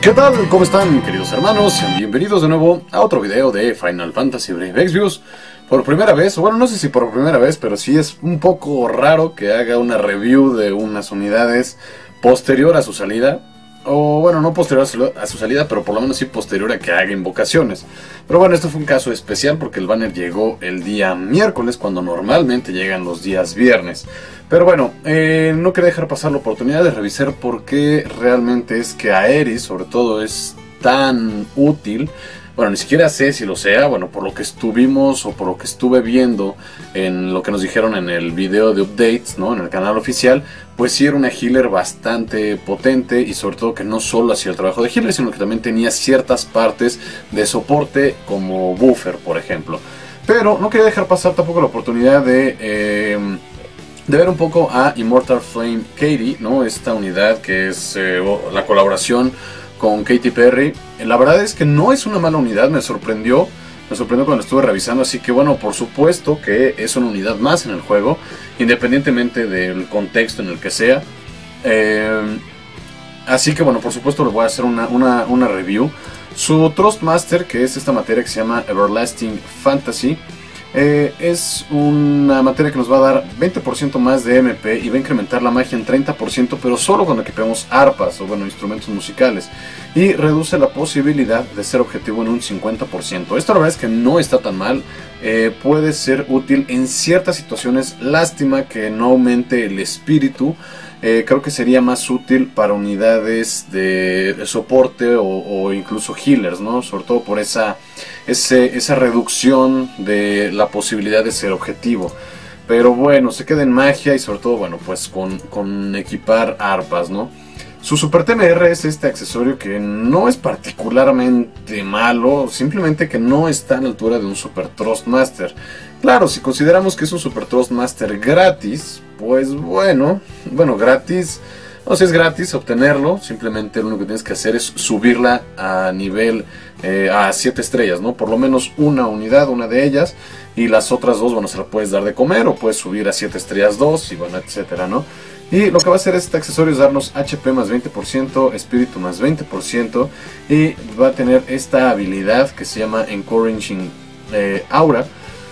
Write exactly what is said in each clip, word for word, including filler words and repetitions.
¿Qué tal? ¿Cómo están, queridos hermanos? Sean bienvenidos de nuevo a otro video de Final Fantasy Brave Exvius. Por primera vez, bueno, no sé si por primera vez, pero sí es un poco raro que haga una review de unas unidades posterior a su salida. O bueno, no posterior a su, a su salida, pero por lo menos sí posterior a que haga invocaciones. Pero bueno, esto fue un caso especial porque el banner llegó el día miércoles, cuando normalmente llegan los días viernes. Pero bueno, eh, no quería dejar pasar la oportunidad de revisar por qué realmente es que Aeris, sobre todo, es tan útil. Bueno, ni siquiera sé si lo sea, bueno, por lo que estuvimos o por lo que estuve viendo en lo que nos dijeron en el video de updates, ¿no? En el canal oficial, pues sí era una healer bastante potente y sobre todo que no solo hacía el trabajo de healer, sino que también tenía ciertas partes de soporte como buffer, por ejemplo. Pero no quería dejar pasar tampoco la oportunidad de... Eh, de ver un poco a Immortal Flame Katie, ¿no? Esta unidad que es eh, la colaboración con Katy Perry. La verdad es que no es una mala unidad, me sorprendió, me sorprendió cuando estuve revisando, así que bueno, por supuesto que es una unidad más en el juego, independientemente del contexto en el que sea. Eh, así que bueno, por supuesto le voy a hacer una, una, una review. Su Thrustmaster, que es esta materia que se llama Everlasting Fantasy, Eh, es una materia que nos va a dar veinte por ciento más de M P y va a incrementar la magia en treinta por ciento, pero solo cuando equipemos arpas o bueno, instrumentos musicales, y reduce la posibilidad de ser objetivo en un cincuenta por ciento. Esto la verdad es que no está tan mal, eh, puede ser útil en ciertas situaciones. Lástima que no aumente el espíritu. Eh, creo que sería más útil para unidades de, de soporte o, o incluso healers, ¿no? Sobre todo por esa, ese, esa reducción de la posibilidad de ser objetivo. Pero bueno, se queda en magia y sobre todo, bueno, pues con, con equipar arpas, ¿no? Su Super T M R es este accesorio que no es particularmente malo, simplemente que no está a la altura de un Super Thrustmaster. Claro, si consideramos que es un Super Thrustmaster gratis, pues bueno, bueno, gratis, no sé si es gratis obtenerlo, simplemente lo único que tienes que hacer es subirla a nivel, eh, a siete estrellas, ¿no? Por lo menos una unidad, una de ellas, y las otras dos, bueno, se la puedes dar de comer o puedes subir a siete estrellas dos y bueno, etcétera, ¿no? Y lo que va a hacer este accesorio es darnos H P más veinte por ciento, espíritu más veinte por ciento, y va a tener esta habilidad que se llama Encouraging eh, Aura,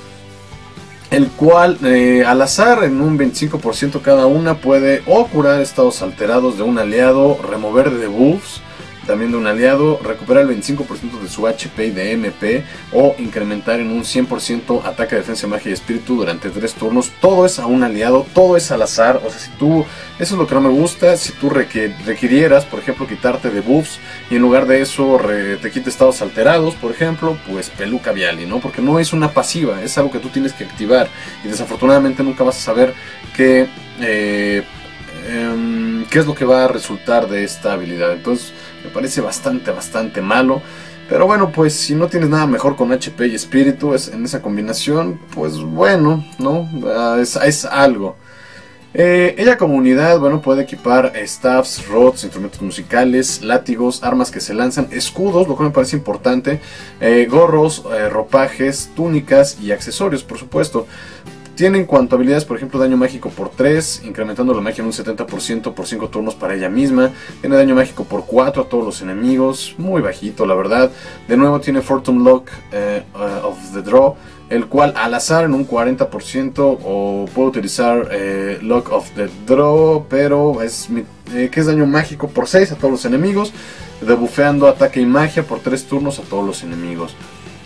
el cual eh, al azar en un veinticinco por ciento cada una puede o curar estados alterados de un aliado, remover debuffs también de un aliado, recuperar el veinticinco por ciento de su H P y de M P, o incrementar en un cien por ciento ataque, defensa, magia y espíritu durante tres turnos. Todo es a un aliado, todo es al azar. O sea, si tú, eso es lo que no me gusta, si tú requir, requirieras, por ejemplo, quitarte debuffs y en lugar de eso re, te quite estados alterados, por ejemplo, pues Peluca Viali, ¿no? Porque no es una pasiva, es algo que tú tienes que activar y desafortunadamente nunca vas a saber qué, eh, eh, qué es lo que va a resultar de esta habilidad. Entonces me parece bastante, bastante malo. Pero bueno, pues si no tienes nada mejor con H P y espíritu es, en esa combinación, pues bueno, ¿no? Uh, es, es algo. Eh, ella como unidad, bueno, puede equipar staffs, rods, instrumentos musicales, látigos, armas que se lanzan, escudos, lo cual me parece importante, eh, gorros, eh, ropajes, túnicas y accesorios, por supuesto. Tiene en cuanto a habilidades, por ejemplo, daño mágico por tres, incrementando la magia en un setenta por ciento por cinco turnos para ella misma. Tiene daño mágico por cuatro a todos los enemigos, muy bajito la verdad. De nuevo tiene Fortune Lock eh, uh, of the Draw, el cual al azar en un cuarenta por ciento, o puedo utilizar eh, Lock of the Draw, pero es eh, que es daño mágico por seis a todos los enemigos, debuffeando ataque y magia por tres turnos a todos los enemigos.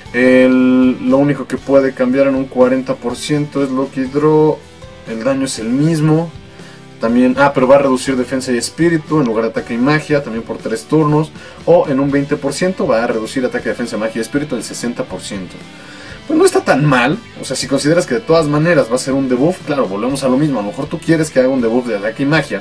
El, lo único que puede cambiar en un cuarenta por ciento es Lucky Draw. El daño es el mismo. También, ah, pero va a reducir defensa y espíritu en lugar de ataque y magia, también por tres turnos. O en un veinte por ciento va a reducir ataque, defensa, magia y espíritu en sesenta por ciento. Pues no está tan mal. O sea, si consideras que de todas maneras va a ser un debuff, claro, volvemos a lo mismo. A lo mejor tú quieres que haga un debuff de ataque y magia,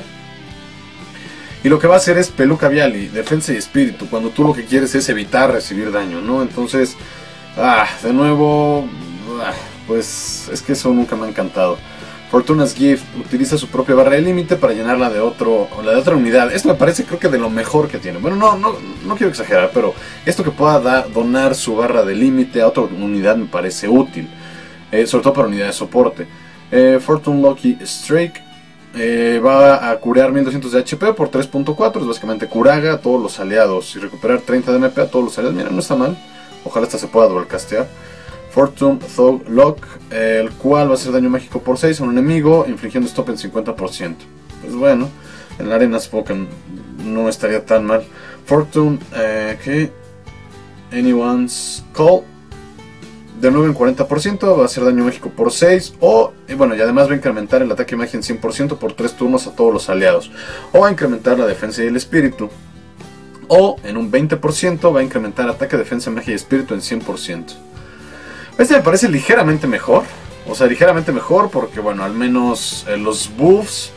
y lo que va a hacer es Peluca Viali, defensa y espíritu, cuando tú lo que quieres es evitar recibir daño, ¿no? Entonces... Ah, de nuevo, ah, pues es que eso nunca me ha encantado. Fortuna's Gift utiliza su propia barra de límite para llenarla de otro, la de otra unidad. Esto me parece, creo que de lo mejor que tiene. Bueno, no, no, no quiero exagerar, pero esto que pueda da, donar su barra de límite a otra unidad me parece útil, eh, sobre todo para unidades de soporte. Eh, Fortune Lucky Strike Eh, va a curar mil doscientos de H P por tres punto cuatro. Es básicamente curaga a todos los aliados. Y recuperar treinta de M P a todos los aliados. Mira, no está mal. Ojalá esta se pueda dual castear. Fortune Thug Lock, eh, el cual va a hacer daño mágico por seis a un enemigo, infligiendo stop en cincuenta por ciento. Pues bueno, en la arena supongo que no estaría tan mal. Fortune, eh, que Anyone's Call, de nuevo en cuarenta por ciento, va a hacer daño mágico por seis. O, y bueno, y además va a incrementar el ataque magia en cien por ciento por tres turnos a todos los aliados. O va a incrementar la defensa y el espíritu. O en un veinte por ciento va a incrementar ataque, defensa, magia y espíritu en cien por ciento. Este me parece ligeramente mejor. O sea, ligeramente mejor porque, bueno, al menos eh, los buffs...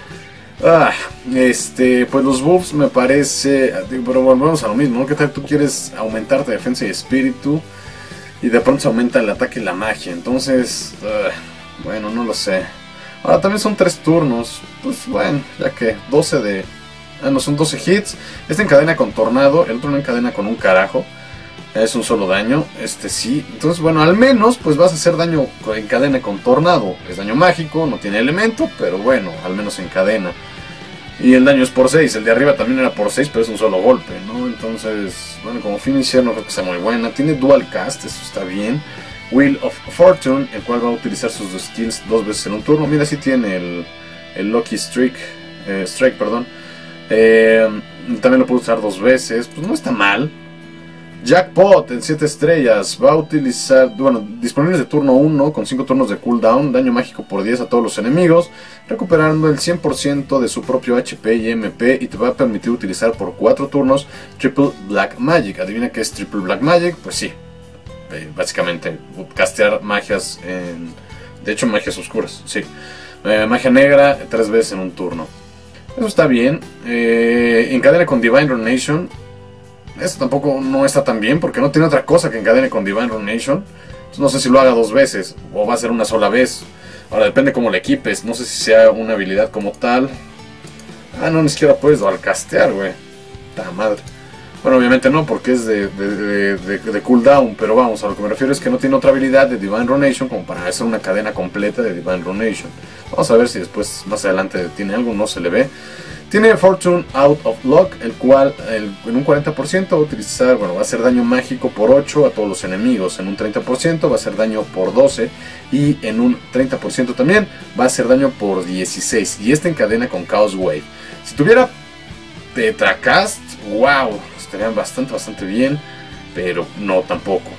Ah, este, pues los buffs me parece... Pero volvemos a lo mismo, ¿no? ¿Qué tal tú quieres aumentarte defensa y espíritu? Y de pronto se aumenta el ataque y la magia. Entonces, uh, bueno, no lo sé. Ahora también son tres turnos. Pues bueno, ya que doce de... Ah, no, son doce hits. Este encadena con tornado, el otro no encadena con un carajo. Es un solo daño, este sí. Entonces, bueno, al menos pues vas a hacer daño en cadena con tornado. Es daño mágico, no tiene elemento, pero bueno, al menos en cadena. Y el daño es por seis, el de arriba también era por seis, pero es un solo golpe, ¿no? Entonces, bueno, como finisher no creo que sea muy buena. Tiene dual cast, eso está bien. Wheel of Fortune, el cual va a utilizar sus dos skills dos veces en un turno. Mira, sí tiene el, el Lucky Streak, eh, Strike, perdón. Eh, también lo puede usar dos veces, pues no está mal. Jackpot en siete estrellas, va a utilizar, bueno, disponibles de turno uno con cinco turnos de cooldown, daño mágico por diez a todos los enemigos, recuperando el cien por ciento de su propio H P y M P, y te va a permitir utilizar por cuatro turnos Triple Black Magic. ¿Adivina qué es Triple Black Magic? Pues sí, eh, básicamente castear magias, en, de hecho magias oscuras, sí, eh, magia negra tres veces en un turno. Eso está bien. Eh, encadena con Divine Ruination. Esto tampoco no está tan bien porque no tiene otra cosa que encadene con Divine Ruination. Entonces no sé si lo haga dos veces o va a ser una sola vez. Ahora depende cómo le equipes. No sé si sea una habilidad como tal. Ah, no, ni siquiera puedes al castear, güey. Ta madre. Bueno, obviamente no, porque es de, de, de, de, de cooldown. Pero vamos, a lo que me refiero es que no tiene otra habilidad de Divine Ruination como para hacer una cadena completa de Divine Ruination. Vamos a ver si después, más adelante, tiene algo, no se le ve. Tiene Fortune Out of Lock, el cual el, en un cuarenta por ciento va a utilizar, bueno, va a hacer daño mágico por ocho a todos los enemigos. En un treinta por ciento va a hacer daño por doce. Y en un treinta por ciento también va a hacer daño por dieciséis. Y este encadena con Chaos Wave. Si tuviera Tetracast, wow, estarían bastante, bastante bien. Pero no tampoco.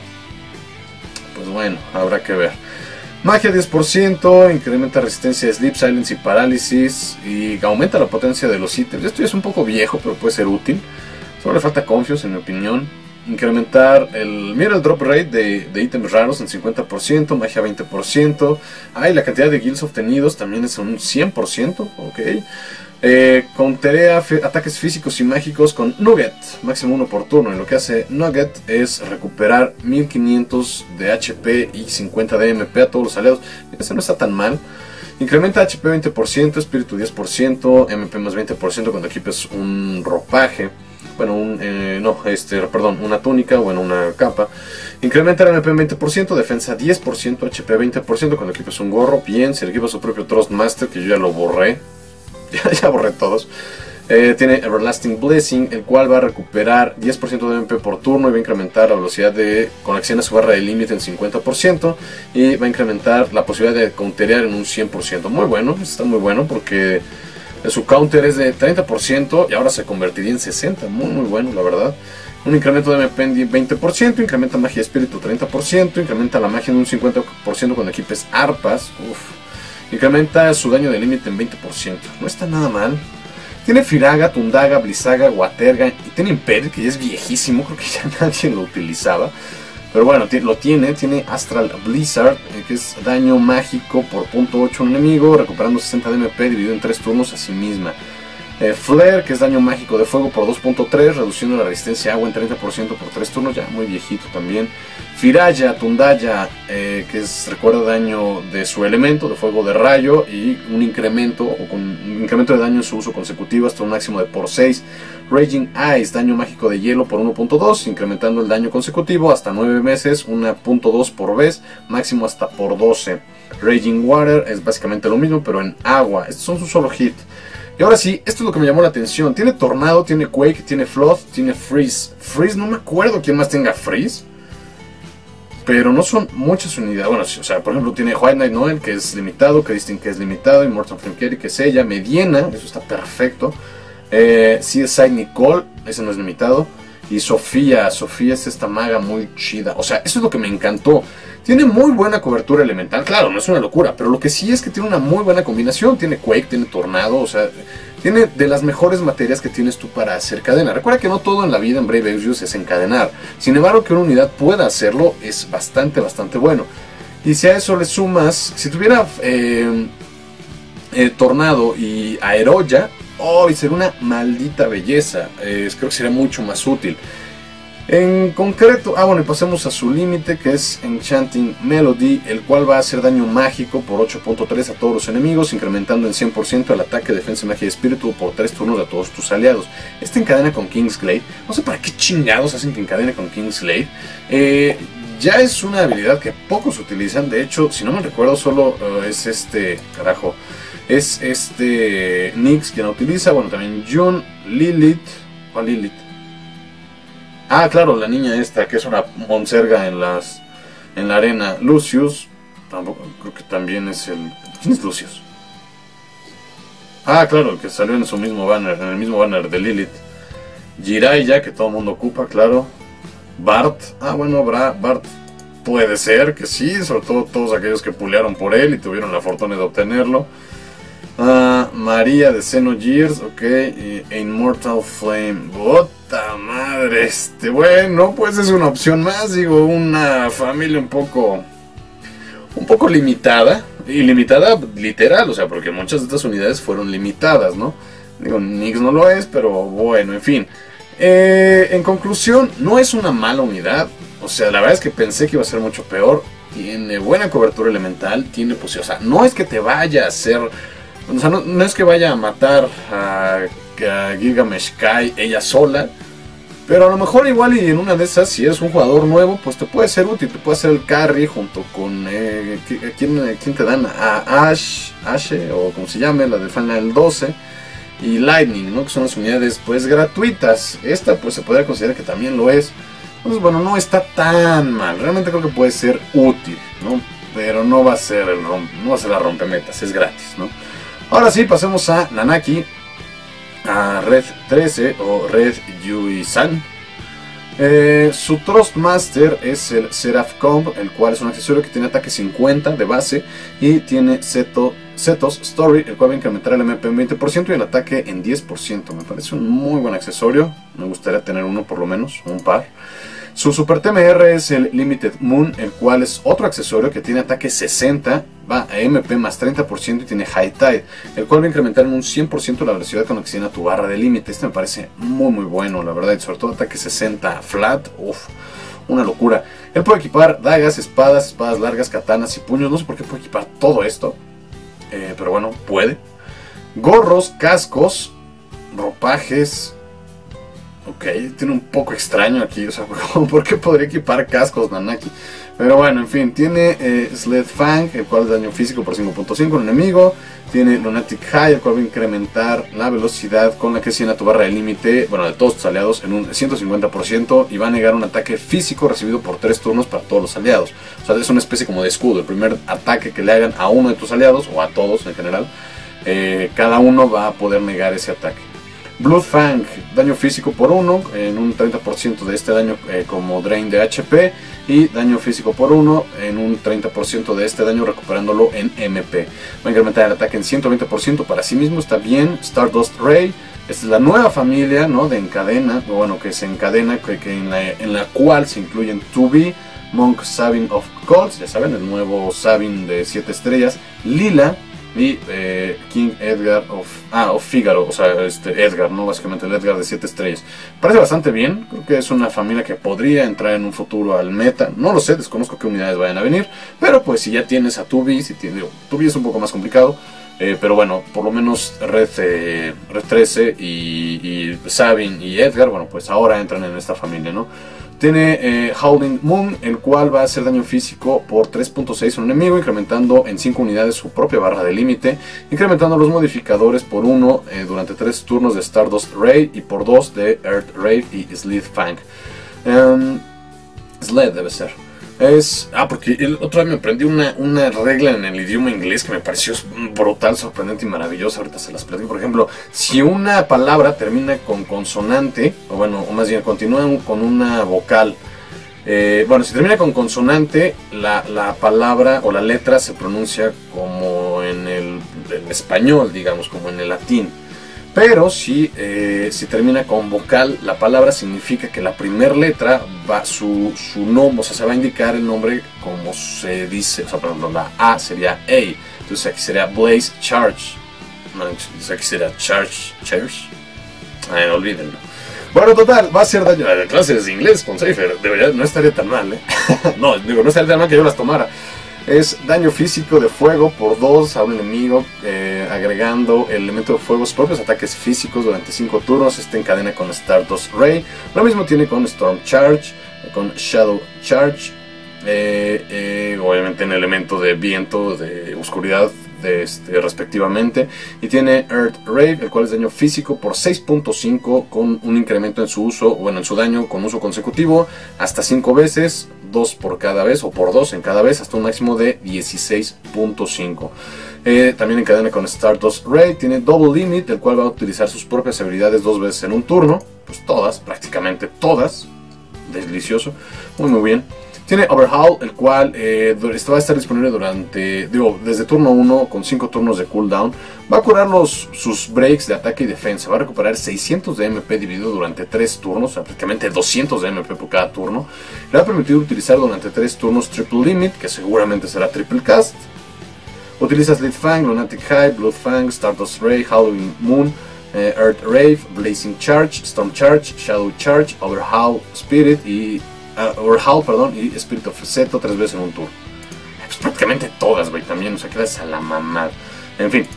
Pues bueno, habrá que ver. Magia diez por ciento, incrementa resistencia de Sleep, Silence y Parálisis, y aumenta la potencia de los ítems. Esto ya es un poco viejo, pero puede ser útil. Solo le falta Confios, en mi opinión. Incrementar el... Mira el drop rate de, de ítems raros en cincuenta por ciento, magia veinte por ciento. Ah, y la cantidad de guilds obtenidos también es un cien por ciento, ok. Eh, conterea ataques físicos y mágicos con Nugget, máximo uno por turno. Y lo que hace Nugget es recuperar mil quinientos de H P y cincuenta de M P a todos los aliados. Este no está tan mal. Incrementa H P veinte por ciento, espíritu diez por ciento, M P más veinte por ciento cuando equipes un ropaje. Bueno, un, eh, no, este, perdón, una túnica o bueno, una capa. Incrementa el M P veinte por ciento, defensa diez por ciento, H P veinte por ciento cuando equipes un gorro. Bien, si le equipas su propio Thrustmaster, que yo ya lo borré. Ya, ya borré todos. Eh, tiene Everlasting Blessing, el cual va a recuperar diez por ciento de M P por turno y va a incrementar la velocidad de conexión a su barra de límite en cincuenta por ciento. Y va a incrementar la posibilidad de counterear en un cien por ciento. Muy bueno, está muy bueno porque su counter es de treinta por ciento y ahora se convertiría en sesenta por ciento. Muy muy bueno, la verdad. Un incremento de M P en veinte por ciento, incrementa magia y espíritu treinta por ciento, incrementa la magia en un cincuenta por ciento cuando equipes arpas. Uff. Incrementa su daño de límite en veinte por ciento. No está nada mal. Tiene Firaga, Tundaga, Blizzaga, Waterga. Y tiene Imperio, que ya es viejísimo. Creo que ya nadie lo utilizaba. Pero bueno, lo tiene. Tiene Astral Blizzard, que es daño mágico por punto ocho a un enemigo, recuperando sesenta de M P dividido en tres turnos a sí misma. Eh, Flare, que es daño mágico de fuego por dos punto tres, reduciendo la resistencia a agua en treinta por ciento por tres turnos, ya muy viejito también. Firaya, Tundaya, eh, que es, recuerda daño de su elemento, de fuego de rayo, y un incremento, o con un incremento de daño en su uso consecutivo hasta un máximo de por seis. Raging Ice, daño mágico de hielo por uno punto dos, incrementando el daño consecutivo hasta nueve veces, uno punto dos por vez, máximo hasta por doce. Raging Water es básicamente lo mismo, pero en agua. Estos son sus solo hit. Y ahora sí, esto es lo que me llamó la atención. Tiene Tornado, tiene Quake, tiene Flood, tiene Freeze. Freeze, no me acuerdo quién más tenga Freeze. Pero no son muchas unidades. Bueno, o sea, por ejemplo, tiene White Knight Noel, que es limitado. Kedistin, que es limitado. Immortal Flame Carry, que es ella. Mediana, eso está perfecto. Eh, C S I Nicole, ese no es limitado. Y Sofía, Sofía es esta maga muy chida. O sea, eso es lo que me encantó. Tiene muy buena cobertura elemental, claro, no es una locura, pero lo que sí es que tiene una muy buena combinación. Tiene Quake, tiene Tornado, o sea, tiene de las mejores materias que tienes tú para hacer cadena. Recuerda que no todo en la vida en Brave Exvius es encadenar. Sin embargo, que una unidad pueda hacerlo es bastante, bastante bueno. Y si a eso le sumas, si tuviera eh, eh, Tornado y Aeroya, oh, y sería una maldita belleza. Eh, creo que sería mucho más útil. En concreto, ah bueno, y pasemos a su límite, que es Enchanting Melody, el cual va a hacer daño mágico por ocho punto tres a todos los enemigos, incrementando en cien por ciento el ataque, defensa, magia y espíritu por tres turnos a todos tus aliados. Este encadena con Kingsglaive. No sé para qué chingados hacen que encadene con Kingsglaive. Eh, ya es una habilidad que pocos utilizan. De hecho, si no me recuerdo, solo uh, es este, carajo, es este Nyx quien la utiliza. Bueno, también June, Lilith, o Lilith. Ah, claro, la niña esta, que es una monserga en las en la arena. Lucius, tampoco, creo que también es el... ¿Quién es Lucius? Ah, claro, el que salió en su mismo banner, en el mismo banner de Lilith. Jiraiya, que todo el mundo ocupa, claro. Bart, ah bueno, Bra, Bart puede ser que sí, sobre todo todos aquellos que pulearon por él y tuvieron la fortuna de obtenerlo. Uh, María de Xenogears, ok, y Immortal Flame, ¡puta madre! Este, bueno, pues es una opción más, digo, una familia un poco, un poco limitada, y limitada literal, o sea, porque muchas de estas unidades fueron limitadas, ¿no? Digo, Nyx no lo es, pero bueno, en fin. Eh, en conclusión, no es una mala unidad, o sea, la verdad es que pensé que iba a ser mucho peor. Tiene buena cobertura elemental, tiene posibilidad, o sea, no es que te vaya a hacer... O sea, no, no es que vaya a matar a, a Gilgamesh Kai ella sola, pero a lo mejor igual y en una de esas, si eres un jugador nuevo, pues te puede ser útil, te puede hacer el carry junto con... Eh, ¿quién, ¿Quién te dan? A Ash, Ashe, o como se llame, la de Final doce, y Lightning, ¿no? Que son las unidades pues gratuitas. Esta pues se podría considerar que también lo es. Entonces bueno, no está tan mal, realmente creo que puede ser útil, ¿no? Pero no va a ser, el romp, no va a ser la rompemetas, es gratis, ¿no? Ahora sí, pasemos a Nanaki, a Red trece o Red Yui-san. Eh, su Thrustmaster es el Seraph Comb, el cual es un accesorio que tiene ataque cincuenta de base y tiene Seto, Setos Story, el cual va a incrementar el M P en veinte por ciento y el ataque en diez por ciento. Me parece un muy buen accesorio, me gustaría tener uno por lo menos, un par. Su Super T M R es el Limited Moon, el cual es otro accesorio que tiene ataque sesenta, va a M P más treinta por ciento y tiene High Tide, el cual va a incrementar en un cien por ciento la velocidad con la que se llena tu barra de límite. Este me parece muy muy bueno, la verdad, y sobre todo ataque sesenta flat, uff, una locura. Él puede equipar dagas, espadas, espadas largas, katanas y puños, no sé por qué puede equipar todo esto, eh, pero bueno, puede. Gorros, cascos, ropajes... Ok, tiene un poco extraño aquí, o sea, ¿por qué podría equipar cascos Nanaki? Pero bueno, en fin, tiene eh, Sled Fang, el cual es daño físico por cinco punto cinco al enemigo. Tiene Lunatic High, el cual va a incrementar la velocidad con la que se llena tu barra de límite, bueno, de todos tus aliados, en un ciento cincuenta por ciento. Y va a negar un ataque físico recibido por tres turnos para todos los aliados. O sea, es una especie como de escudo. El primer ataque que le hagan a uno de tus aliados, o a todos en general, eh, cada uno va a poder negar ese ataque. Blood Fang, daño físico por uno, en un treinta por ciento de este daño eh, como drain de H P, y daño físico por uno, en un treinta por ciento de este daño recuperándolo en M P. Va a incrementar el ataque en ciento veinte por ciento para sí mismo, está bien. Stardust Ray, esta es la nueva familia, ¿no?, de encadena, o bueno, que se encadena, que, que en, la, en la cual se incluyen two B, Monk Sabin of Gods, ya saben, el nuevo Sabin de siete estrellas, Lila, Y eh, King Edgar of, ah, of Figaro, o sea, este Edgar, ¿no? Básicamente el Edgar de siete estrellas. Parece bastante bien, creo que es una familia que podría entrar en un futuro al meta. No lo sé, desconozco qué unidades vayan a venir, pero pues si ya tienes a Tubi, si tienes, Tubi es un poco más complicado. Eh, pero bueno, por lo menos Red, eh, Red trece y, y Sabin y Edgar, bueno, pues ahora entran en esta familia, ¿no? Tiene eh, Howling Moon, el cual va a hacer daño físico por tres punto seis a un enemigo, incrementando en cinco unidades su propia barra de límite, incrementando los modificadores por uno eh, durante tres turnos de Stardust Ray y por dos de Earth Ray y Slith Fang. Um, Sled debe ser. Es, ah, porque el otro día me aprendí una, una regla en el idioma inglés que me pareció brutal, sorprendente y maravillosa. Ahorita se las platico. Por ejemplo, si una palabra termina con consonante, o bueno, o más bien continúa con una vocal, eh, bueno, si termina con consonante, la, la palabra o la letra se pronuncia como en el en español, digamos, como en el latín. Pero si, eh, si termina con vocal, la palabra significa que la primera letra va su, su nombre, o sea, se va a indicar el nombre como se dice, o sea, por ejemplo, la A sería A, entonces aquí sería Blaze Charge, no, entonces aquí sería Charge, Charge, ay, olvídenlo. Bueno, total, va a ser daño de clases de inglés con Cypher, debería, no estaría tan mal, ¿eh? No, digo, no estaría tan mal que yo las tomara. Es daño físico de fuego por dos a un enemigo, eh, agregando el elemento de fuego a sus propios ataques físicos durante cinco turnos. Este encadena con Stardust Ray. Lo mismo tiene con Storm Charge, eh, con Shadow Charge, eh, eh, obviamente en elemento de viento, de oscuridad, de este, respectivamente. Y tiene Earth Ray, el cual es daño físico por seis punto cinco con un incremento en su uso, bueno, en su daño con uso consecutivo hasta cinco veces. dos por cada vez o por dos en cada vez hasta un máximo de dieciséis punto cinco. Eh, también encadena con Stardust Ray, tiene Double Limit, el cual va a utilizar sus propias habilidades dos veces en un turno, pues todas, prácticamente todas, delicioso, muy muy bien. Tiene Overhaul, el cual eh, va a estar disponible durante, digo, desde turno uno con cinco turnos de cooldown. Va a curar los, sus breaks de ataque y defensa. Va a recuperar seiscientos de M P dividido durante tres turnos, o sea, prácticamente doscientos de M P por cada turno. Le va a permitir utilizar durante tres turnos Triple Limit, que seguramente será Triple Cast. Utiliza Slith Fang, Lunatic Hive, Blood Fang, Stardust Ray, Howling Moon, eh, Earth Rave, Blazing Charge, Storm Charge, Shadow Charge, Overhaul Spirit y... Uh, Overhaul, perdón, y Spirit of Seto tres veces en un turno. Pues prácticamente todas, güey, también, o sea, quedas a la mamada. En fin.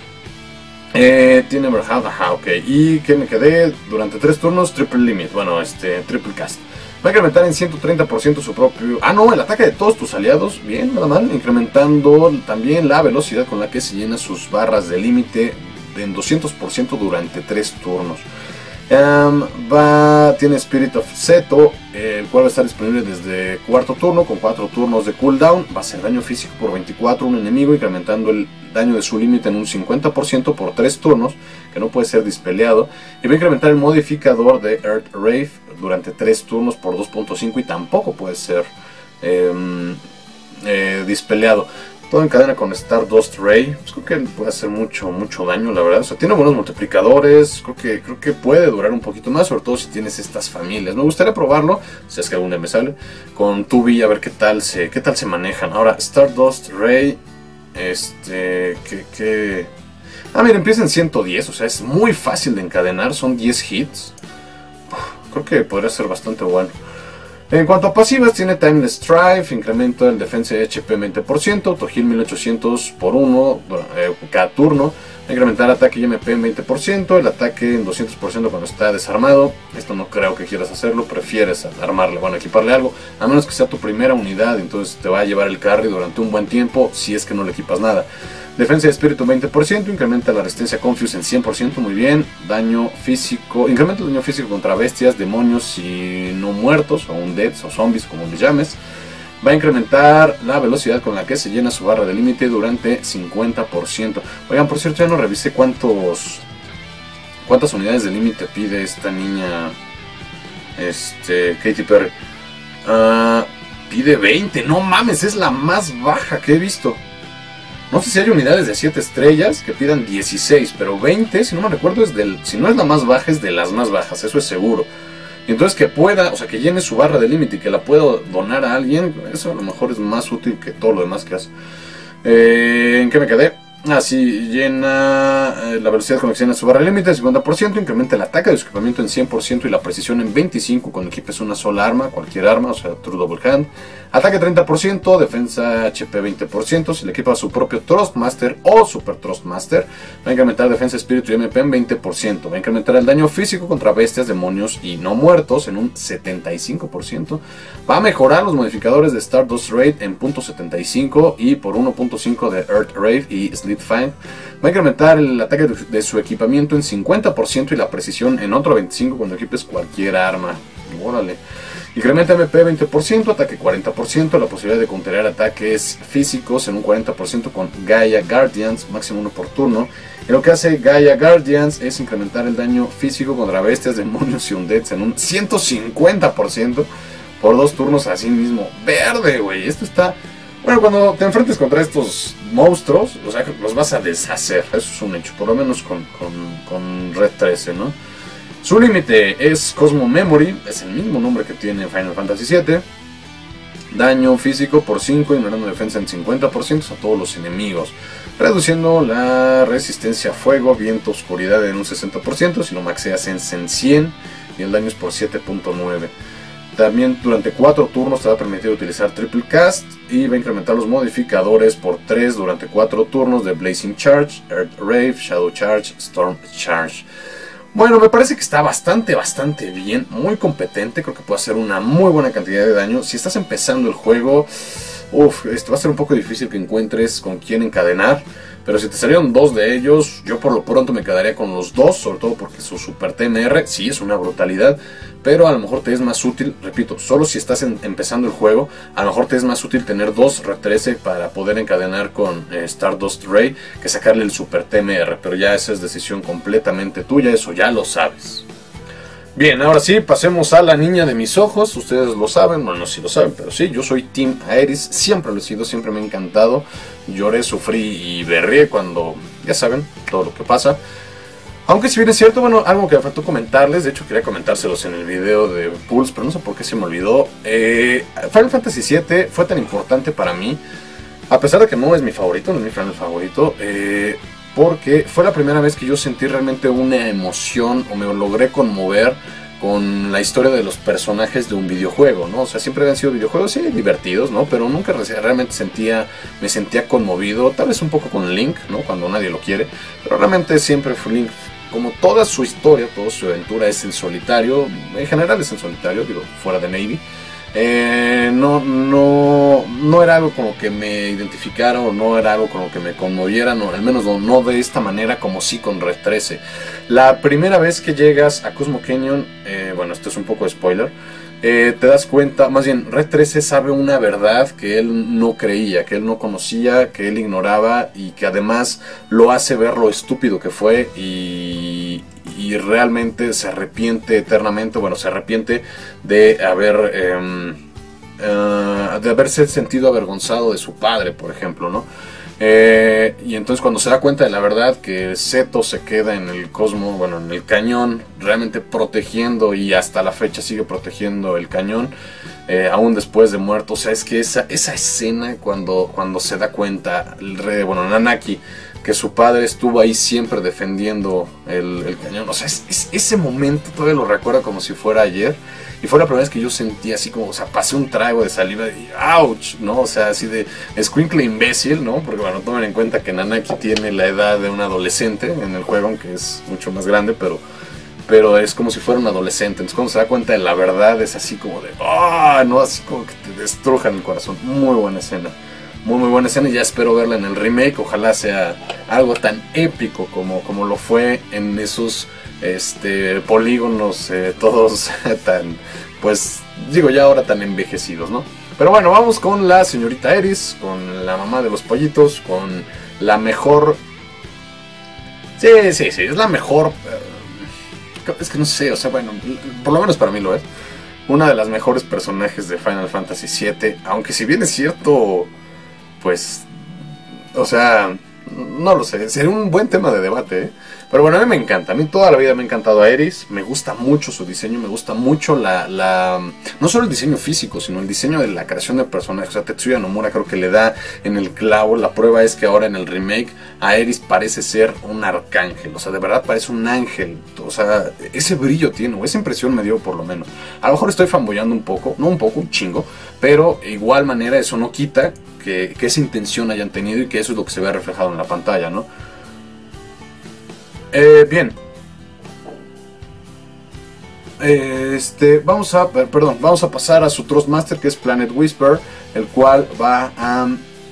Eh, tiene Overhaul, ajá, ok. Y que me quedé durante tres turnos, Triple Limit, bueno, este, Triple Cast. Va a incrementar en ciento treinta por ciento su propio... Ah, no, el ataque de todos tus aliados, bien, nada mal. Incrementando también la velocidad con la que se llena sus barras de límite en doscientos por ciento durante tres turnos. Um, va, tiene Spirit of Seto, eh, el cual va a estar disponible desde cuarto turno con cuatro turnos de cooldown. Va a hacer daño físico por veinticuatro a un enemigo, incrementando el daño de su límite en un cincuenta por ciento por tres turnos, que no puede ser dispeleado. Y va a incrementar el modificador de Earth Rave durante tres turnos por dos punto cinco y tampoco puede ser eh, eh, dispeleado. Todo encadena con Stardust Ray. Pues creo que puede hacer mucho, mucho daño, la verdad. O sea, tiene buenos multiplicadores. Creo que, creo que puede durar un poquito más, sobre todo si tienes estas familias. Me gustaría probarlo, si es que algún día me sale, con Tubi, a ver qué tal se, qué tal se manejan. Ahora, Stardust Ray. Este. Que. que... Ah, mira, empieza en ciento diez. O sea, es muy fácil de encadenar. Son diez hits. Creo que podría ser bastante bueno. En cuanto a pasivas, tiene Timeless Strife, incremento del defensa de H P veinte por ciento, autoheal mil ochocientos por uno eh, cada turno, incrementar ataque y M P en veinte por ciento, el ataque en doscientos por ciento cuando está desarmado. Esto no creo que quieras hacerlo, prefieres armarle, bueno, equiparle algo, a menos que sea tu primera unidad, entonces te va a llevar el carry durante un buen tiempo si es que no le equipas nada. Defensa de espíritu veinte por ciento, incrementa la resistencia a Confuse en cien por ciento, muy bien. Daño físico, incrementa el daño físico contra bestias, demonios y no muertos, o undeads o zombies como les llames. Va a incrementar la velocidad con la que se llena su barra de límite durante cincuenta por ciento. Oigan, por cierto, ya no revisé cuántos cuántas unidades de límite pide esta niña, este, Katy Perry. Uh, pide veinte, no mames, es la más baja que he visto. No sé si hay unidades de siete estrellas que pidan dieciséis, pero veinte, si no me recuerdo, es del, si no es la más baja, es de las más bajas, eso es seguro. Y entonces que pueda, o sea, que llene su barra de límite y que la pueda donar a alguien, eso a lo mejor es más útil que todo lo demás que hace. Eh, ¿En qué me quedé? Así llena eh, la velocidad de conexión a su barra límite cincuenta por ciento, incrementa el ataque de su equipamiento en cien por ciento y la precisión en veinticinco por ciento cuando equipes una sola arma, cualquier arma, o sea, True Double Hand. Ataque treinta por ciento, defensa H P veinte por ciento, si le equipa su propio Thrustmaster o Super Thrustmaster, va a incrementar defensa, espíritu y M P en veinte por ciento, va a incrementar el daño físico contra bestias, demonios y no muertos en un setenta y cinco por ciento, va a mejorar los modificadores de Stardust Raid en punto setenta y cinco y por uno punto cinco de Earth Raid y Slitfang, va a incrementar el ataque de su equipamiento en cincuenta por ciento y la precisión en otro veinticinco por ciento cuando equipes cualquier arma. Órale. Incrementa M P veinte por ciento, ataque cuarenta por ciento, la posibilidad de counterar ataques físicos en un cuarenta por ciento con Gaia Guardians, máximo uno por turno. Y lo que hace Gaia Guardians es incrementar el daño físico contra bestias, demonios y undeads en un ciento cincuenta por ciento por dos turnos a sí mismo. Verde, güey, esto está... Bueno, cuando te enfrentes contra estos monstruos, o sea, los vas a deshacer, eso es un hecho, por lo menos con, con, con Red trece, ¿no? Su límite es Cosmo Memory, es el mismo nombre que tiene Final Fantasy siete. Daño físico por cinco, ignorando defensa en cincuenta por ciento a todos los enemigos. Reduciendo la resistencia a fuego, viento, oscuridad en un sesenta por ciento, si no maxeas en cien y el daño es por siete punto nueve. También durante cuatro turnos te va a permitir utilizar Triple Cast y va a incrementar los modificadores por tres durante cuatro turnos de Blazing Charge, Earth Rave, Shadow Charge, Storm Charge. Bueno, me parece que está bastante, bastante bien, muy competente, creo que puede hacer una muy buena cantidad de daño. Si estás empezando el juego, uff, esto va a ser un poco difícil que encuentres con quién encadenar. Pero si te salieron dos de ellos, yo por lo pronto me quedaría con los dos, sobre todo porque su Super T M R sí es una brutalidad, pero a lo mejor te es más útil, repito, solo si estás en, empezando el juego, a lo mejor te es más útil tener dos Red trece para poder encadenar con eh, Stardust Ray que sacarle el Super T M R, pero ya esa es decisión completamente tuya, eso ya lo sabes. Bien, ahora sí, pasemos a la niña de mis ojos. Ustedes lo saben, bueno, no sé si lo saben, pero sí, yo soy Team Aeris. Siempre lo he sido, siempre me ha encantado. Lloré, sufrí y berré cuando, ya saben, todo lo que pasa. Aunque si bien es cierto, bueno, algo que me faltó comentarles, de hecho quería comentárselos en el video de Pulse, pero no sé por qué se me olvidó. Eh, Final Fantasy siete fue tan importante para mí, a pesar de que no es mi favorito, no es mi Final favorito, eh... porque fue la primera vez que yo sentí realmente una emoción o me logré conmover con la historia de los personajes de un videojuego, ¿no? O sea, siempre habían sido videojuegos, sí, divertidos, ¿no? Pero nunca realmente sentía, me sentía conmovido, tal vez un poco con Link, ¿no? Cuando nadie lo quiere, pero realmente siempre fue Link, como toda su historia, toda su aventura es en solitario, en general es en solitario, digo, fuera de Navy. Eh, no, no, no era algo con lo que me identificara o no era algo con lo que me conmoviera, no, al menos no, no de esta manera como sí con Red trece. La primera vez que llegas a Cosmo Canyon, eh, bueno, esto es un poco de spoiler, eh, te das cuenta, más bien Red trece sabe una verdad que él no creía, que él no conocía, que él ignoraba y que además lo hace ver lo estúpido que fue y... y realmente se arrepiente eternamente, bueno, se arrepiente de haber eh, uh, de haberse sentido avergonzado de su padre, por ejemplo, ¿no? Eh, y entonces cuando se da cuenta de la verdad que Seto se queda en el cosmo, bueno, en el cañón, realmente protegiendo y hasta la fecha sigue protegiendo el cañón, eh, aún después de muerto, o sea, es que esa, esa escena cuando, cuando se da cuenta, el rey, bueno, Nanaki, que su padre estuvo ahí siempre defendiendo el, el cañón, o sea, es, es, ese momento todavía lo recuerdo como si fuera ayer, y fue la primera vez que yo sentí así como, o sea, pasé un trago de saliva y ouch, ¿no? O sea, así de escuincle imbécil, ¿no? Porque bueno, tomen en cuenta que Nanaki tiene la edad de un adolescente en el juego, aunque es mucho más grande, pero, pero es como si fuera un adolescente, entonces cuando se da cuenta de la verdad es así como de, ah, no, así como que te destrujan el corazón, muy buena escena. Muy muy buena escena y ya espero verla en el remake, ojalá sea algo tan épico como, como lo fue en esos este, polígonos eh, todos tan, pues digo ya ahora tan envejecidos, ¿no? Pero bueno, vamos con la señorita Aeris, con la mamá de los pollitos, con la mejor... Sí, sí, sí, es la mejor... Eh, es que no sé, o sea, bueno, por lo menos para mí lo es. Una de las mejores personajes de Final Fantasy siete, aunque si bien es cierto... Pues, o sea, no lo sé, sería un buen tema de debate, ¿eh? Pero bueno, a mí me encanta, a mí toda la vida me ha encantado Aeris, me gusta mucho su diseño, me gusta mucho la, la... no solo el diseño físico, sino el diseño de la creación de personajes. O sea, Tetsuya Nomura creo que le da en el clavo. La prueba es que ahora en el remake Aeris parece ser un arcángel, o sea, de verdad parece un ángel. O sea, ese brillo tiene, o esa impresión me dio por lo menos. A lo mejor estoy fanboyando un poco, no un poco, un chingo, pero de igual manera eso no quita que, que esa intención hayan tenido y que eso es lo que se vea reflejado en la pantalla, ¿no? Eh, bien. Este, vamos a, perdón, vamos a pasar a su Thrustmaster, que es Planet Whisper, el cual va a,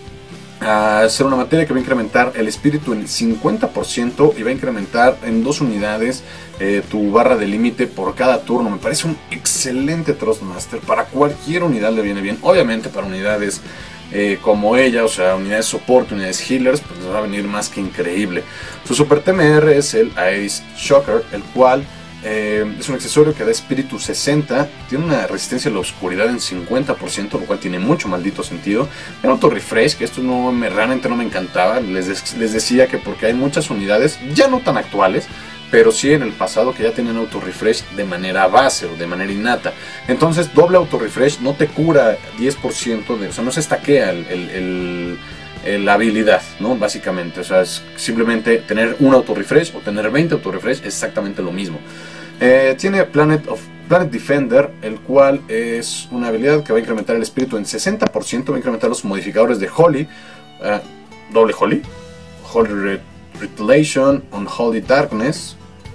a hacer una materia que va a incrementar el espíritu en cincuenta por ciento y va a incrementar en dos unidades eh, tu barra de límite por cada turno. Me parece un excelente Thrustmaster, para cualquier unidad le viene bien, obviamente para unidades Eh, como ella, o sea, unidades soporte, unidades healers, pues les va a venir más que increíble. Su super T M R es el Aeris Shocker, el cual eh, es un accesorio que da espíritu sesenta, tiene una resistencia a la oscuridad en cincuenta por ciento, lo cual tiene mucho maldito sentido. El auto refresh, que esto no me, realmente no me encantaba, les, les decía que porque hay muchas unidades, ya no tan actuales, pero sí en el pasado, que ya tenían auto refresh de manera base o de manera innata. Entonces doble auto refresh no te cura diez por ciento, de, o sea, no se estaquea el, el, el, el, la habilidad, ¿no? Básicamente, o sea, es simplemente tener un auto refresh o tener veinte auto refresh, es exactamente lo mismo. Eh, tiene Planet of Planet Defender, el cual es una habilidad que va a incrementar el espíritu en sesenta por ciento, va a incrementar los modificadores de Holy, uh, doble Holy, Holy Retaliation, Unholy Darkness.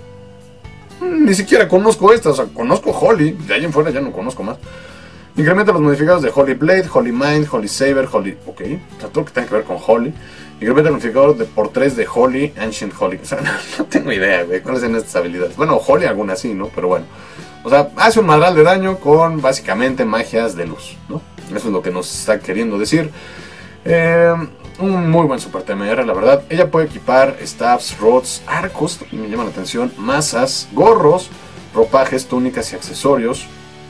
Ni siquiera conozco esta, o sea, conozco Holy, de ahí en fuera ya no conozco más. Incrementa los modificadores de Holy Blade, Holy Mind, Holy Saber, Holy... ok, o sea, todo lo que tenga que ver con Holy. Incrementa el modificador de por tres de Holy, Ancient Holy. O sea, no, no tengo idea, güey, cuáles son estas habilidades. Bueno, Holy alguna sí, ¿no? Pero bueno. O sea, hace un madral de daño con básicamente magias de luz, ¿no? Eso es lo que nos está queriendo decir. Eh... Un muy buen super T M R, la verdad. Ella puede equipar staffs, rods, arcos, me llama la atención, masas, gorros, ropajes, túnicas y accesorios.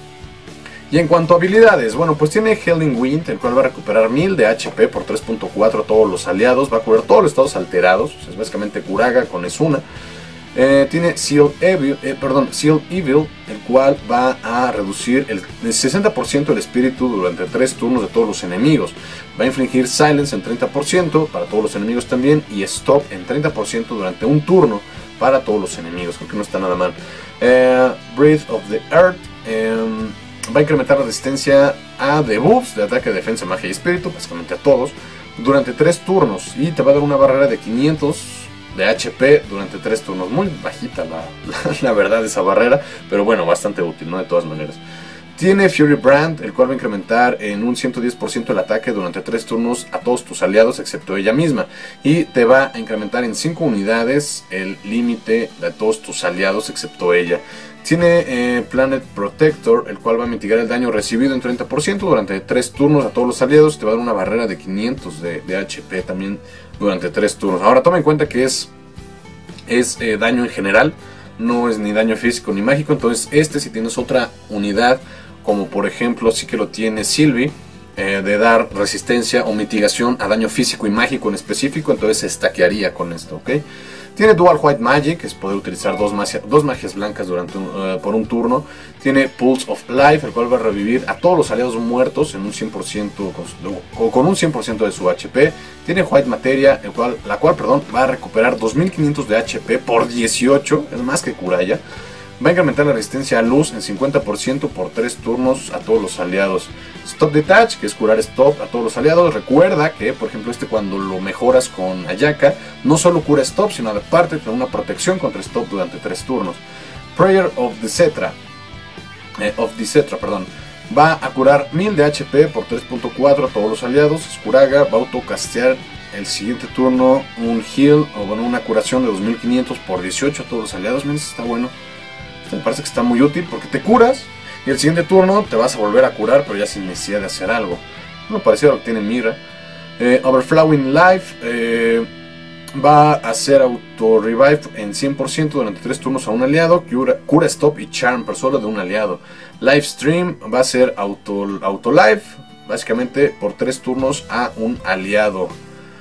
Y en cuanto a habilidades, bueno, pues tiene Healing Wind, el cual va a recuperar mil de H P por tres punto cuatro a todos los aliados, va a curar todos los estados alterados, o sea, es básicamente Kuraga con Esuna. Eh, tiene Seal Evil, eh, perdón, Seal Evil, el cual va a reducir el, el sesenta por ciento del espíritu durante tres turnos de todos los enemigos. Va a infligir Silence en treinta por ciento para todos los enemigos también, y Stop en treinta por ciento durante un turno para todos los enemigos. Creo que no está nada mal. Eh, Breath of the Earth eh, va a incrementar la resistencia a debuffs de ataque, defensa, magia y espíritu, básicamente a todos, durante tres turnos, y te va a dar una barrera de quinientos de H P durante tres turnos. Muy bajita la, la, la verdad esa barrera, pero bueno, bastante útil, ¿no? De todas maneras. Tiene Fury Brand, el cual va a incrementar en un ciento diez por ciento el ataque durante tres turnos a todos tus aliados excepto ella misma, y te va a incrementar en cinco unidades el límite de todos tus aliados excepto ella. Tiene eh, Planet Protector, el cual va a mitigar el daño recibido en treinta por ciento durante tres turnos a todos los aliados. Te va a dar una barrera de quinientos de, de H P también durante tres turnos. Ahora toma en cuenta que es, es eh, daño en general, no es ni daño físico ni mágico. Entonces este, si tienes otra unidad, como por ejemplo sí que lo tiene Sylvie, eh, de dar resistencia o mitigación a daño físico y mágico en específico, entonces se stackearía con esto, ¿ok? Tiene Dual White Magic, que es poder utilizar dos, magia, dos magias blancas durante un, uh, por un turno. Tiene Pulse of Life, el cual va a revivir a todos los aliados muertos en un cien por ciento con, con un cien por ciento de su H P. Tiene White Materia, el cual, la cual perdón, va a recuperar dos mil quinientos de H P por dieciocho, es más que Kuraya. Va a incrementar la resistencia a luz en cincuenta por ciento por tres turnos a todos los aliados. Stop Detach, que es curar Stop a todos los aliados. Recuerda que, por ejemplo, este cuando lo mejoras con Ayaka, no solo cura Stop, sino aparte te da una protección contra Stop durante tres turnos. Prayer of the Cetra, eh, of the Cetra, perdón, va a curar mil de H P por tres punto cuatro a todos los aliados. Skuraga va a autocastear el siguiente turno un heal, o bueno, una curación de dos mil quinientos por dieciocho a todos los aliados. Miren, está bueno. Me parece que está muy útil porque te curas y el siguiente turno te vas a volver a curar, pero ya sin necesidad de hacer algo. No parecido a lo que tiene Mira. eh, Overflowing Life eh, va a hacer auto revive en cien por ciento durante tres turnos a un aliado, cura, cura Stop y Charm pero solo de un aliado. Live Stream va a ser auto, auto life básicamente por tres turnos a un aliado.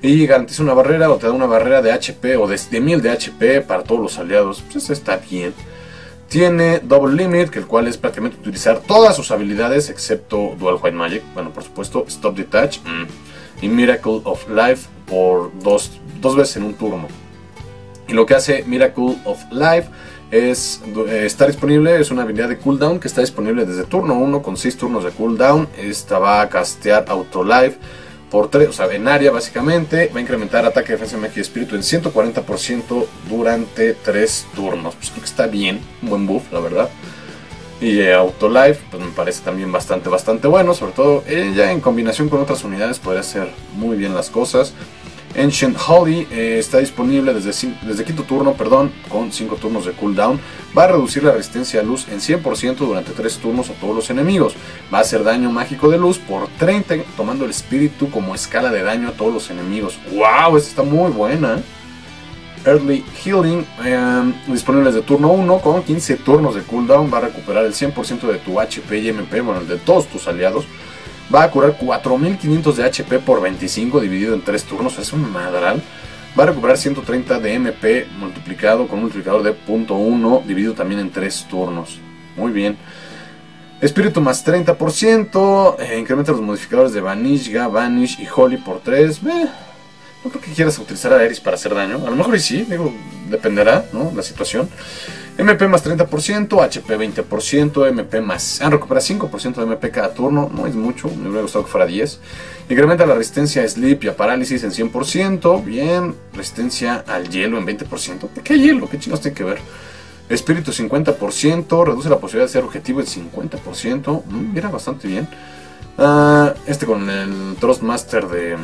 Y garantiza una barrera o te da una barrera de H P o de, de mil de H P para todos los aliados. Pues está bien. Tiene Double Limit, que el cual es prácticamente utilizar todas sus habilidades excepto Dual White Magic. Bueno, por supuesto, Stop Detach mm, y Miracle of Life por dos, dos veces en un turno. Y lo que hace Miracle of Life es eh, estar disponible, es una habilidad de cooldown que está disponible desde turno uno con seis turnos de cooldown. Esta va a castear Auto Life por tres, o sea, en área básicamente. Va a incrementar ataque, defensa, magia y espíritu en ciento cuarenta por ciento durante tres turnos. Pues creo que está bien, un buen buff, la verdad. Y eh, Auto Life, pues me parece también bastante, bastante bueno. Sobre todo ella en combinación con otras unidades podría hacer muy bien las cosas. Ancient Holy eh, está disponible desde, desde quinto turno, perdón, con cinco turnos de cooldown. Va a reducir la resistencia a luz en cien por ciento durante tres turnos a todos los enemigos. Va a hacer daño mágico de luz por treinta, tomando el espíritu como escala de daño a todos los enemigos. ¡Wow! Esta está muy buena. Early Healing, eh, disponibles de turno uno con quince turnos de cooldown. Va a recuperar el cien por ciento de tu H P y M P, bueno, el de todos tus aliados. Va a curar cuatro mil quinientos de H P por veinticinco dividido en tres turnos, es un madral. Va a recuperar ciento treinta de M P multiplicado con un multiplicador de punto uno dividido también en tres turnos. Muy bien. Espíritu más treinta por ciento, eh, incrementa los modificadores de Vanishga, Vanish y Holy por tres. Eh, no creo que quieras utilizar a Aeris para hacer daño, a lo mejor y sí, digo, dependerá, ¿no?, la situación. M P más treinta por ciento, H P veinte por ciento, M P más... Ah, recupera cinco por ciento de M P cada turno, no es mucho, me hubiera gustado que fuera diez. Incrementa la resistencia a Sleep y a Parálisis en cien por ciento, bien. Resistencia al hielo en veinte por ciento. ¿Por qué hielo? ¿Qué chingos tiene que ver? Espíritu cincuenta por ciento, reduce la posibilidad de ser objetivo en cincuenta por ciento, mm, mira, bastante bien. Uh, este con el Thrustmaster de...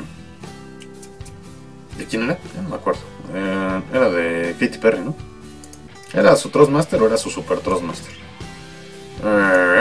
¿De quién era? Ya no me acuerdo. Uh, era de Katy Perry, ¿no? ¿Era su Thrustmaster o era su Super Thrustmaster? Uh,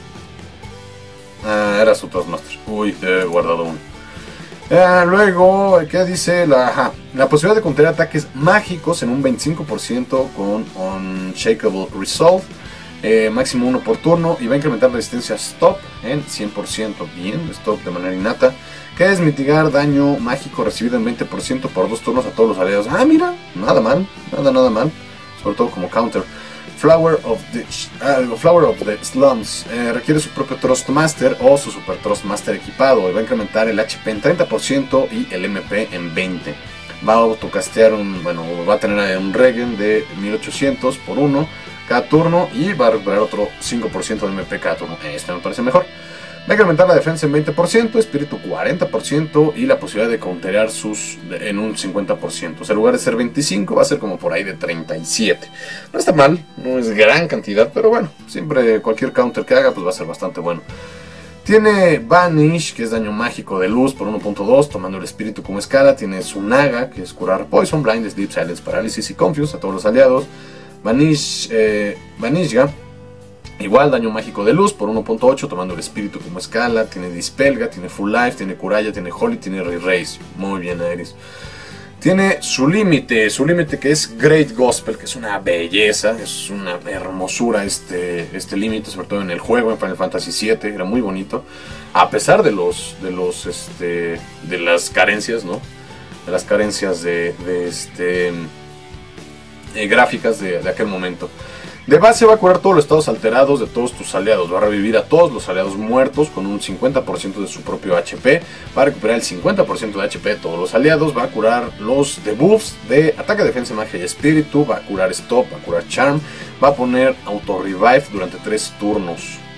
uh, era su Thrustmaster. Uy, he guardado uno. Uh, luego, ¿qué dice? La, ajá, la posibilidad de contener ataques mágicos en un veinticinco por ciento con Unshakable Resolve. Eh, máximo uno por turno. Y va a incrementar la resistencia a Stop en cien por ciento. Bien, Stop de manera innata. Que es mitigar daño mágico recibido en veinte por ciento por dos turnos a todos los aliados. Ah, mira, nada mal, nada, nada mal. Sobre todo como counter. Flower of the, uh, Flower of the Slums eh, requiere su propio Thrustmaster o su Super Thrustmaster equipado y va a incrementar el H P en treinta por ciento y el M P en veinte por ciento. Va a autocastear un, bueno, va a tener un Regen de mil ochocientos por uno cada turno y va a recuperar otro cinco por ciento de M P cada turno. Este me parece mejor. Va a incrementar la defensa en veinte por ciento, espíritu cuarenta por ciento y la posibilidad de counterear sus en un cincuenta por ciento. O sea, en lugar de ser veinticinco, va a ser como por ahí de treinta y siete. No está mal, no es gran cantidad, pero bueno, siempre cualquier counter que haga pues va a ser bastante bueno. Tiene Vanish, que es daño mágico de luz por uno punto dos, tomando el espíritu como escala. Tiene Sunaga, que es curar Poison, Blind, Sleep, Silence, Parálisis y Confuse a todos los aliados. Vanish, eh, Vanishga, igual daño mágico de luz por uno punto ocho, tomando el espíritu como escala. Tiene Dispelga, tiene Full Life, tiene Kuraya, tiene Holy, tiene Re-Raise. Muy bien, Aeris. Tiene su límite, su límite que es Great Gospel, que es una belleza, es una hermosura este este límite, sobre todo en el juego, en Final Fantasy siete, era muy bonito. A pesar de los, de los, este, de las carencias, ¿no? De las carencias de, de este, eh, gráficas de, de aquel momento. De base va a curar todos los estados alterados de todos tus aliados, va a revivir a todos los aliados muertos con un cincuenta por ciento de su propio H P, va a recuperar el cincuenta por ciento de H P de todos los aliados, va a curar los debuffs de ataque, defensa, magia y espíritu, va a curar stop, va a curar charm, va a poner auto revive durante tres turnos.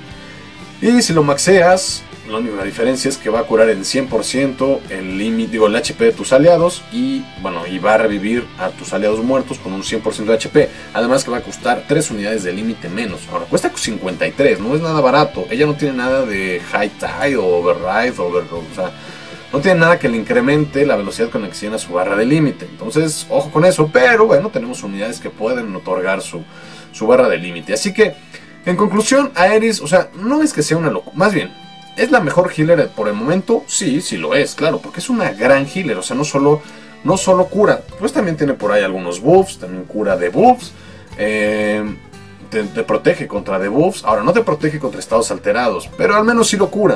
Y si lo maxeas, la única diferencia es que va a curar en cien por ciento el límite, digo, el H P de tus aliados y bueno, y va a revivir a tus aliados muertos con un cien por ciento de H P. Además que va a costar tres unidades de límite menos. Ahora cuesta cincuenta y tres, no es nada barato. Ella no tiene nada de High Tide o Override, over, o sea, no tiene nada que le incremente la velocidad con la que se llena su barra de límite. Entonces, ojo con eso, pero bueno, tenemos unidades que pueden otorgar su, su barra de límite. Así que, en conclusión, Aeris, o sea, no es que sea una locura, más bien, ¿es la mejor healer por el momento? Sí, sí lo es, claro, porque es una gran healer, o sea, no solo, no solo cura, pues también tiene por ahí algunos buffs, también cura debuffs, eh, te, te protege contra debuffs, ahora no te protege contra estados alterados, pero al menos sí lo cura.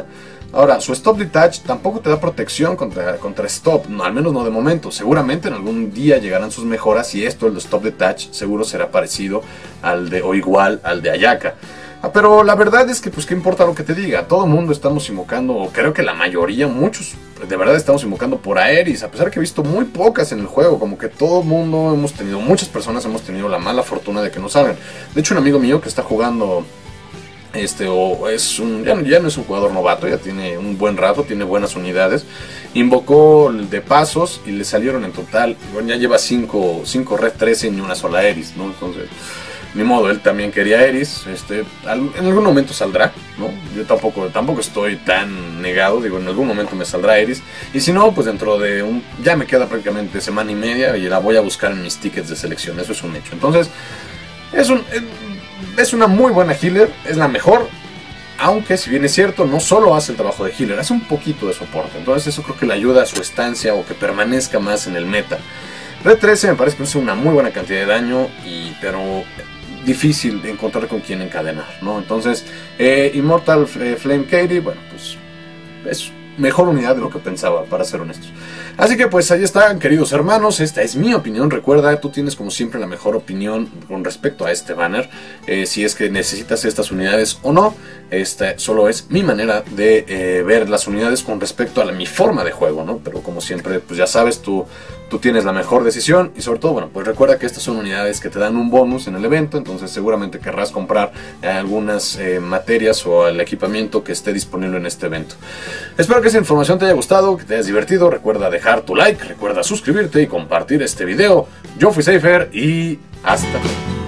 Ahora, su Stop Detach tampoco te da protección contra, contra Stop, no, al menos no de momento. Seguramente en algún día llegarán sus mejoras y esto, el de Stop Detach, seguro será parecido al de, o igual al de Ayaka. Ah, pero la verdad es que, pues, ¿qué importa lo que te diga? Todo el mundo estamos invocando, o creo que la mayoría, muchos, de verdad estamos invocando por Aeris, a pesar que he visto muy pocas en el juego, como que todo el mundo hemos tenido, muchas personas hemos tenido la mala fortuna de que no salgan. De hecho, un amigo mío que está jugando... Este, o es un, ya, ya no es un jugador novato, ya tiene un buen rato, tiene buenas unidades. Invocó el de pasos y le salieron en total, bueno, ya lleva cinco Red trece y una sola Aeris, ¿no? Entonces, ni modo, él también quería Aeris. Este, al, en algún momento saldrá, ¿no? Yo tampoco, tampoco estoy tan negado, digo, en algún momento me saldrá Aeris. Y si no, pues dentro de un, ya me queda prácticamente semana y media y la voy a buscar en mis tickets de selección, eso es un hecho. Entonces, es un... Es una muy buena healer, es la mejor, aunque si bien es cierto, no solo hace el trabajo de healer, hace un poquito de soporte, entonces eso creo que le ayuda a su estancia o que permanezca más en el meta. Red trece me parece que hace una muy buena cantidad de daño, y, pero difícil de encontrar con quién encadenar, ¿no? Entonces, eh, Immortal eh, Flame Katie, bueno, pues es mejor unidad de lo que pensaba, para ser honestos. Así que pues ahí están, queridos hermanos, esta es mi opinión. Recuerda, tú tienes como siempre la mejor opinión con respecto a este banner, eh, si es que necesitas estas unidades o no. Esta solo es mi manera de eh, ver las unidades con respecto a la, mi forma de juego, ¿no? Pero como siempre, pues ya sabes, tú, tú tienes la mejor decisión. Y sobre todo, bueno, pues recuerda que estas son unidades que te dan un bonus en el evento, entonces seguramente querrás comprar eh, algunas eh, materias o el equipamiento que esté disponible en este evento. Espero que esa información te haya gustado, que te hayas divertido. Recuerda dejar tu like, recuerda suscribirte y compartir este video. Yo fui Seifer y hasta luego.